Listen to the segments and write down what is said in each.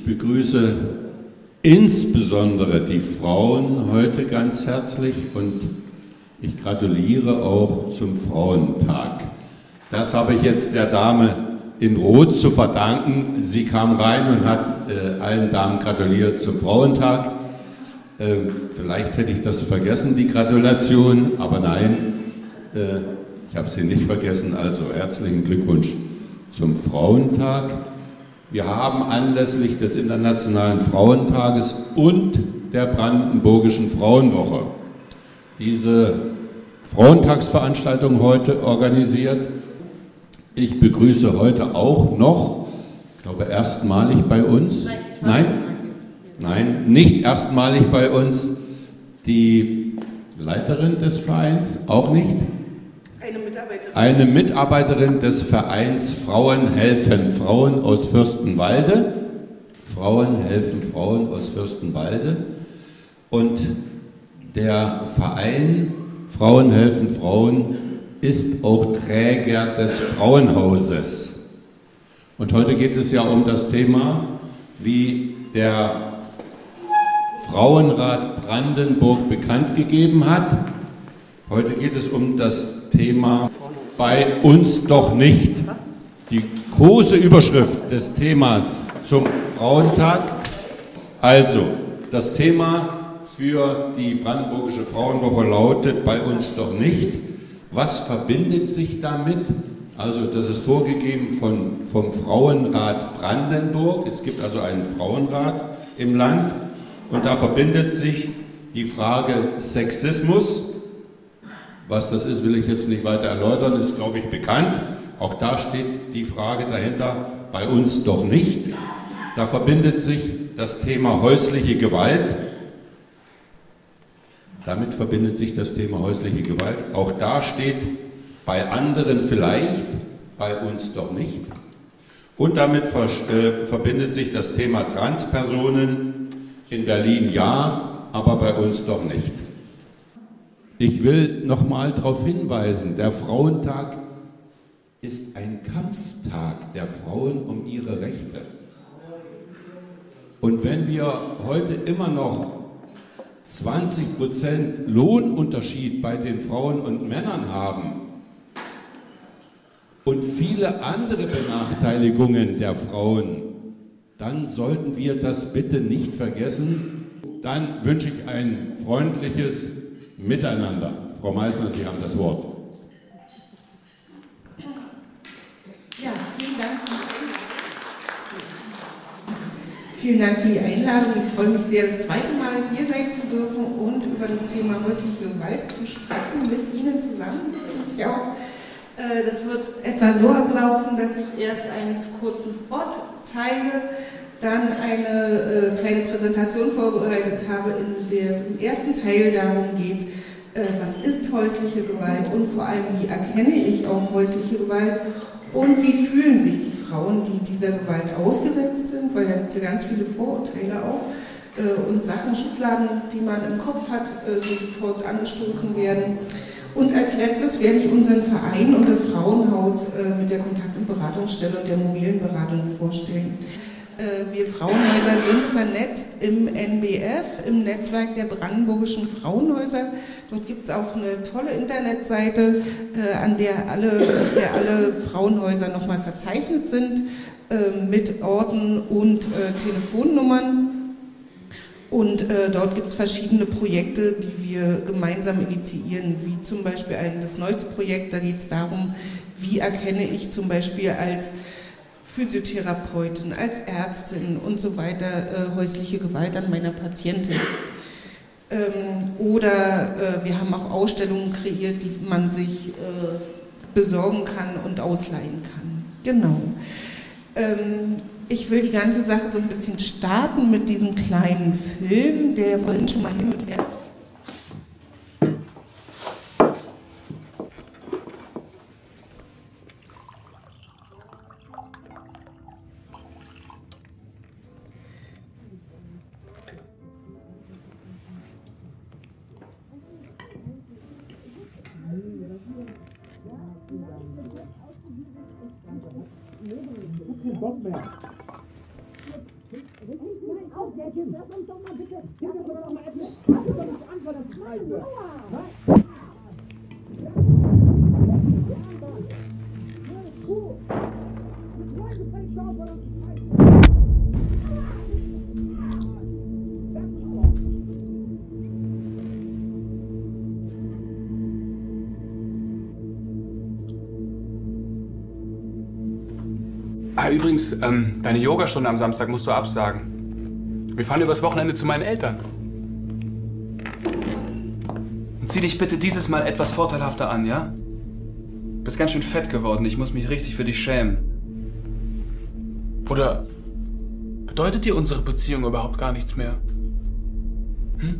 Ich begrüße insbesondere die Frauen heute ganz herzlich und ich gratuliere auch zum Frauentag. Das habe ich jetzt der Dame in Rot zu verdanken. Sie kam rein und hat allen Damen gratuliert zum Frauentag. Vielleicht hätte ich das vergessen, die Gratulation, aber nein, ich habe sie nicht vergessen. Also herzlichen Glückwunsch zum Frauentag. Wir haben anlässlich des Internationalen Frauentages und der Brandenburgischen Frauenwoche diese Frauentagsveranstaltung heute organisiert. Ich begrüße heute auch noch, ich glaube erstmalig bei uns, nein, nicht erstmalig bei uns, die Leiterin des Vereins, auch nicht? Eine Mitarbeiterin des Vereins Frauen helfen Frauen aus Fürstenwalde. Frauen helfen Frauen aus Fürstenwalde. Und der Verein Frauen helfen Frauen ist auch Träger des Frauenhauses. Und heute geht es ja um das Thema, wie der Frauenrat Brandenburg bekannt gegeben hat. Heute geht es um das Thema bei uns doch nicht. Die große Überschrift des Themas zum Frauentag. Also, das Thema für die Brandenburgische Frauenwoche lautet bei uns doch nicht. Was verbindet sich damit? Also, das ist vorgegeben vom Frauenrat Brandenburg. Es gibt also einen Frauenrat im Land und da verbindet sich die Frage Sexismus. Was das ist, will ich jetzt nicht weiter erläutern, ist, glaube ich, bekannt. Auch da steht die Frage dahinter, bei uns doch nicht. Da verbindet sich das Thema häusliche Gewalt. Damit verbindet sich das Thema häusliche Gewalt. Auch da steht, bei anderen vielleicht, bei uns doch nicht. Und damit verbindet sich das Thema Transpersonen. In Berlin ja, aber bei uns doch nicht. Ich will nochmal darauf hinweisen, der Frauentag ist ein Kampftag der Frauen um ihre Rechte. Und wenn wir heute immer noch 20% Lohnunterschied bei den Frauen und Männern haben und viele andere Benachteiligungen der Frauen, dann sollten wir das bitte nicht vergessen. Dann wünsche ich ein freundliches Miteinander. Frau Meissner, Sie haben das Wort. Ja, vielen Dank. Vielen Dank für die Einladung. Ich freue mich sehr, das zweite Mal hier sein zu dürfen und über das Thema häusliche Gewalt zu sprechen mit Ihnen zusammen. Finde ich auch. Das wird etwa so ablaufen, dass ich erst einen kurzen Spot zeige, dann eine kleine Präsentation vorbereitet habe, in der es im ersten Teil darum geht, was ist häusliche Gewalt und vor allem, wie erkenne ich auch häusliche Gewalt und wie fühlen sich die Frauen, die dieser Gewalt ausgesetzt sind, weil da gibt es ja ganz viele Vorurteile auch und Sachen, Schubladen, die man im Kopf hat, die sofort angestoßen werden. Und als letztes werde ich unseren Verein und das Frauenhaus mit der Kontakt- und Beratungsstelle und der mobilen Beratung vorstellen. Wir Frauenhäuser sind vernetzt im NBF, im Netzwerk der Brandenburgischen Frauenhäuser. Dort gibt es auch eine tolle Internetseite, auf der alle Frauenhäuser nochmal verzeichnet sind, mit Orten und Telefonnummern. Und dort gibt es verschiedene Projekte, die wir gemeinsam initiieren, wie zum Beispiel das neueste Projekt, da geht es darum, wie erkenne ich zum Beispiel als Physiotherapeutin, als Ärztin und so weiter häusliche Gewalt an meiner Patientin. Oder wir haben auch Ausstellungen kreiert, die man sich besorgen kann und ausleihen kann. Genau. Ich will die ganze Sache so ein bisschen starten mit diesem kleinen Film, der vorhin schon mal hin und her. Bock mehr. Ah, übrigens, deine Yogastunde am Samstag musst du absagen. Wir fahren übers Wochenende zu meinen Eltern. Und zieh dich bitte dieses Mal etwas vorteilhafter an, ja? Du bist ganz schön fett geworden. Ich muss mich richtig für dich schämen. Oder bedeutet dir unsere Beziehung überhaupt gar nichts mehr? Hm?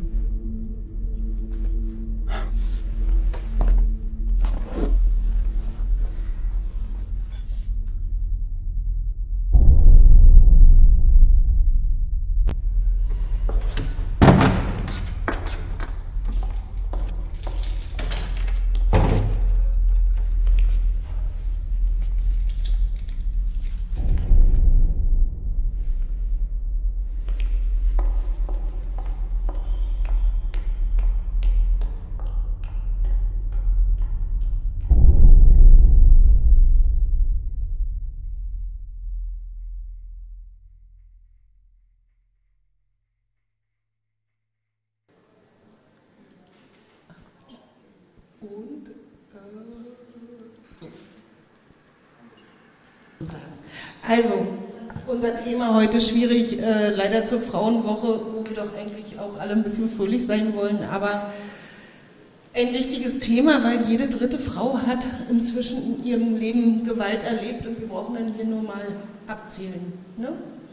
Also, unser Thema heute schwierig, leider zur Frauenwoche, wo wir doch eigentlich auch alle ein bisschen fröhlich sein wollen, aber ein wichtiges Thema, weil jede dritte Frau hat inzwischen in ihrem Leben Gewalt erlebt und wir brauchen dann hier nur mal abzählen. Ne?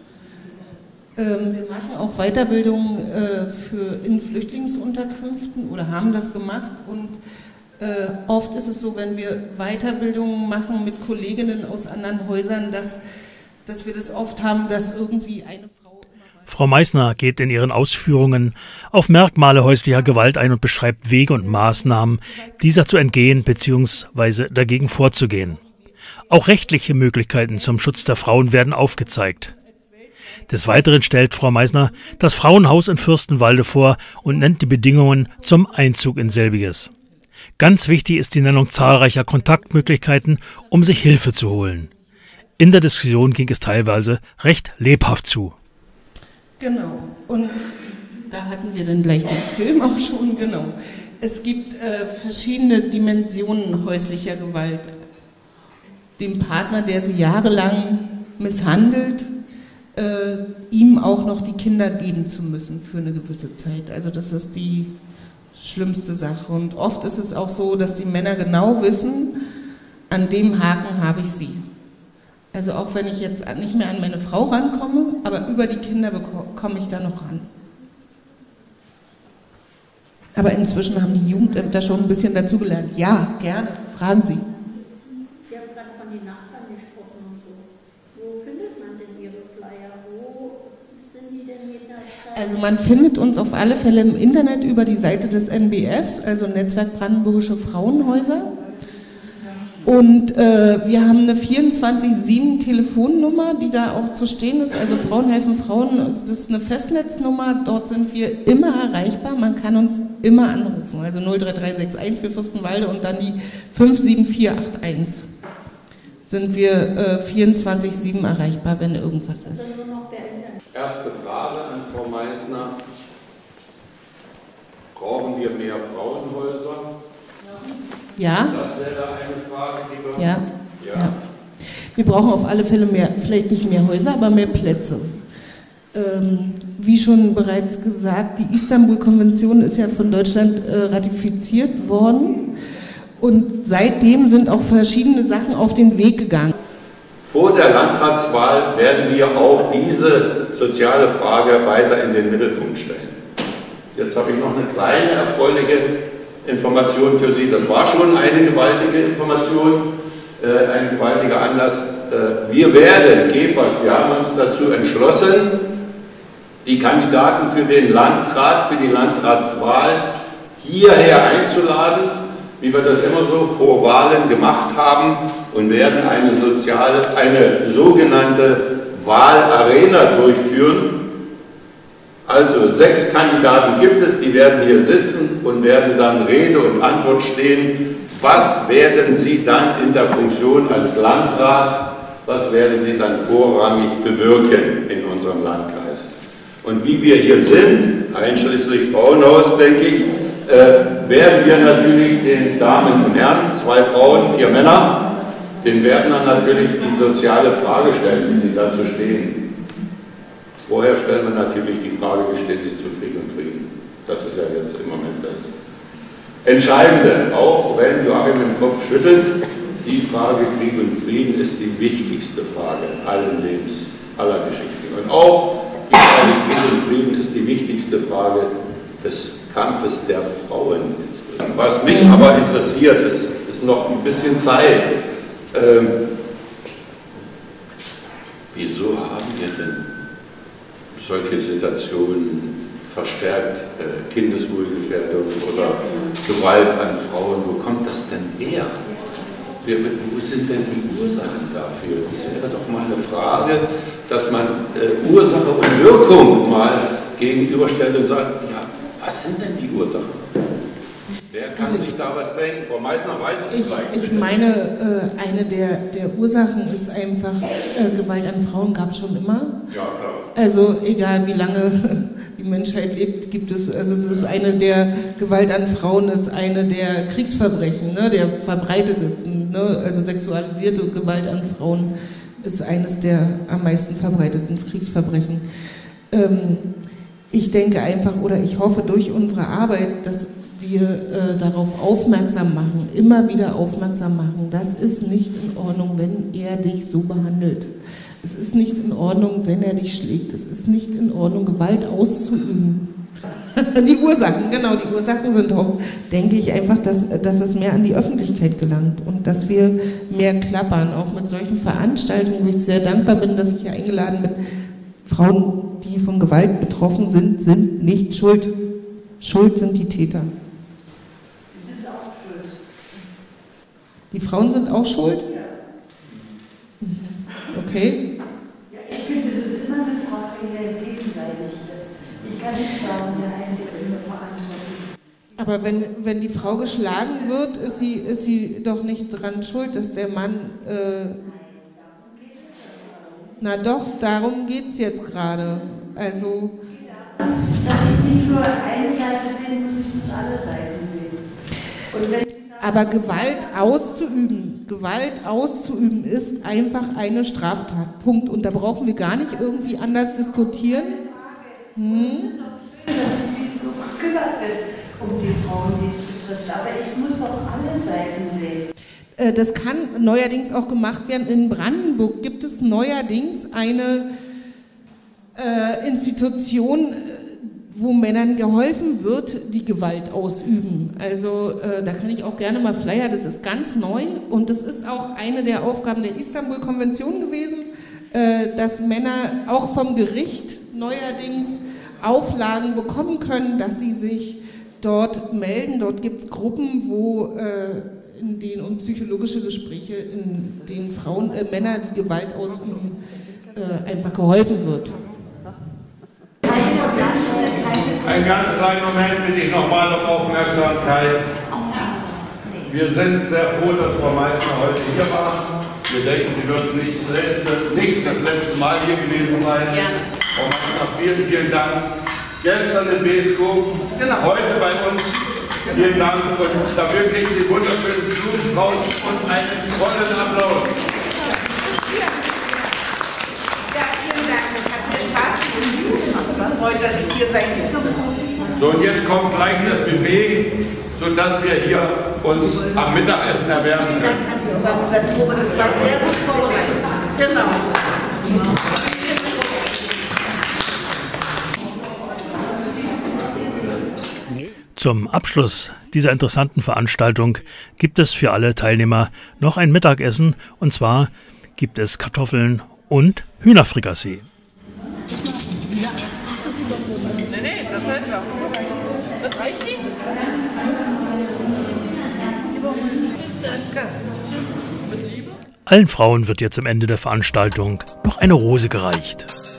Wir machen auch Weiterbildung in Flüchtlingsunterkünften oder haben das gemacht und oft ist es so, wenn wir Weiterbildungen machen mit Kolleginnen aus anderen Häusern, dass wir das oft haben, dass irgendwie eine Frau... Frau Meissner geht in ihren Ausführungen auf Merkmale häuslicher Gewalt ein und beschreibt Wege und Maßnahmen, dieser zu entgehen bzw. dagegen vorzugehen. Auch rechtliche Möglichkeiten zum Schutz der Frauen werden aufgezeigt. Des Weiteren stellt Frau Meissner das Frauenhaus in Fürstenwalde vor und nennt die Bedingungen zum Einzug in selbiges. Ganz wichtig ist die Nennung zahlreicher Kontaktmöglichkeiten, um sich Hilfe zu holen. In der Diskussion ging es teilweise recht lebhaft zu. Genau, und da hatten wir dann gleich den Film auch schon, genau. Es gibt verschiedene Dimensionen häuslicher Gewalt. Dem Partner, der sie jahrelang misshandelt, ihm auch noch die Kinder geben zu müssen für eine gewisse Zeit. Also das ist die schlimmste Sache. Und oft ist es auch so, dass die Männer genau wissen, an dem Haken habe ich sie. Also auch wenn ich jetzt nicht mehr an meine Frau rankomme, aber über die Kinder komme ich da noch ran. Aber inzwischen haben die Jugendämter schon ein bisschen dazugelernt. Ja, gerne, fragen Sie. Sie haben gerade von den Nachbarn gesprochen und so. Wo findet man denn Ihre Flyer? Wo sind die denn jederzeit? Also man findet uns auf alle Fälle im Internet über die Seite des NBFs, also Netzwerk Brandenburgische Frauenhäuser. Und wir haben eine 24/7 Telefonnummer, die da auch zu stehen ist. Also Frauen helfen Frauen, das ist eine Festnetznummer, dort sind wir immer erreichbar. Man kann uns immer anrufen, also 03361 für Fürstenwalde und dann die 57481. Sind wir 24/7 erreichbar, wenn irgendwas ist. Erste Frage an Frau Meissner. Brauchen wir mehr Frauenhäuser? Ja. Das wäre eine Frage, die wir... Ja. Wir brauchen auf alle Fälle mehr, vielleicht nicht mehr Häuser, aber mehr Plätze. Wie schon bereits gesagt, die Istanbul-Konvention ist ja von Deutschland ratifiziert worden und seitdem sind auch verschiedene Sachen auf den Weg gegangen. Vor der Landratswahl werden wir auch diese soziale Frage weiter in den Mittelpunkt stellen. Jetzt habe ich noch eine kleine erfreuliche Information für Sie. Das war schon eine gewaltige Information, ein gewaltiger Anlass. Wir werden, GEFAS, wir haben uns dazu entschlossen, die Kandidaten für den Landrat, für die Landratswahl hierher einzuladen, wie wir das immer so vor Wahlen gemacht haben, und werden eine sogenannte Wahlarena durchführen. Also 6 Kandidaten gibt es, die werden hier sitzen und werden dann Rede und Antwort stehen. Was werden Sie dann in der Funktion als Landrat, was werden Sie dann vorrangig bewirken in unserem Landkreis? Und wie wir hier sind, einschließlich Frauenhaus, denke ich, werden wir natürlich den Damen und Herren, 2 Frauen, 4 Männer, den werden dann natürlich die soziale Frage stellen, wie sie dazu stehen. Vorher stellen wir natürlich die Frage, wie stehen Sie zu Krieg und Frieden? Das ist ja jetzt im Moment das Entscheidende, auch wenn Joachim den Kopf schüttelt, die Frage Krieg und Frieden ist die wichtigste Frage allen Lebens, aller Geschichten. Und auch die Frage Krieg und Frieden ist die wichtigste Frage des Kampfes der Frauen. Was mich aber interessiert, ist noch ein bisschen Zeit. Wieso haben wir denn solche Situationen verstärkt, Kindeswohlgefährdung oder Gewalt an Frauen? Wo kommt das denn her? Wo sind denn die Ursachen dafür? Das wäre doch mal eine Frage, dass man Ursache und Wirkung mal gegenüberstellt und sagt, ja, was sind denn die Ursachen? Wer kann sich da was denken? Frau Meissner weiß es vielleicht. Ich meine, eine der Ursachen ist einfach, Gewalt an Frauen gab es schon immer. Ja, klar. Also egal wie lange die Menschheit lebt, gibt es, also es ist eine der, Gewalt an Frauen ist eine der Kriegsverbrechen, ne, der verbreitetesten, ne, also sexualisierte Gewalt an Frauen ist eines der am meisten verbreiteten Kriegsverbrechen. Ich denke einfach, oder ich hoffe durch unsere Arbeit, dass wir darauf aufmerksam machen, immer wieder aufmerksam machen, das ist nicht in Ordnung, wenn er dich so behandelt. Es ist nicht in Ordnung, wenn er dich schlägt. Es ist nicht in Ordnung, Gewalt auszuüben. Die Ursachen, genau, die Ursachen sind auch, denke ich einfach, dass es mehr an die Öffentlichkeit gelangt und dass wir mehr klappern, auch mit solchen Veranstaltungen, wo ich sehr dankbar bin, dass ich hier eingeladen bin. Frauen, die von Gewalt betroffen sind, sind nicht schuld. Schuld sind die Täter. Sie sind auch schuld. Die Frauen sind auch schuld? Ja. Okay. Ja, ich finde, es ist immer eine Frage der Gegenseitigkeit. Ich kann nicht sagen, der eine ist immer verantwortlich. Aber wenn die Frau geschlagen wird, ist sie doch nicht dran schuld, dass der Mann... na doch, darum geht es jetzt gerade. Also... Dass ich nicht nur eine Seite sehen muss, ich muss alle Seiten sehen. Und wenn aber Gewalt auszuüben ist einfach eine Straftat. Punkt. Und da brauchen wir gar nicht irgendwie anders diskutieren. Es ist auch schön, dass es sich so gekümmert wird um die Frauen, die es betrifft. Aber ich muss doch alle Seiten sehen. Das kann neuerdings auch gemacht werden. In Brandenburg gibt es neuerdings eine Institution, wo Männern geholfen wird, die Gewalt ausüben. Also da kann ich auch gerne mal Flyer, das ist ganz neu und das ist auch eine der Aufgaben der Istanbul-Konvention gewesen, dass Männer auch vom Gericht neuerdings Auflagen bekommen können, dass sie sich dort melden. Dort gibt es Gruppen, in denen um psychologische Gespräche, in denen Männer, die Gewalt ausüben, einfach geholfen wird. Einen ganz kleinen Moment bitte ich nochmal um Aufmerksamkeit. Wir sind sehr froh, dass Frau Meissner heute hier war. Wir denken, sie wird nicht das letzte Mal hier gewesen sein. Frau Meissner, vielen, vielen Dank. Gestern in Beeskow, heute bei uns. Vielen Dank und dafür kriegt Sie wunderschönen Blumenstrauß und einen vollen Applaus. Ja, vielen Dank. Es hat mir Spaß gemacht. Freut, dass ich hier sein durfte. So, und jetzt kommt gleich das Buffet, sodass wir hier uns am Mittagessen erwärmen können. Das war sehr gut vorbereitet. Genau. Zum Abschluss dieser interessanten Veranstaltung gibt es für alle Teilnehmer noch ein Mittagessen, und zwar gibt es Kartoffeln und Hühnerfrikassee. Nee, das hält noch. Das reicht nicht. Allen Frauen wird jetzt am Ende der Veranstaltung noch eine Rose gereicht.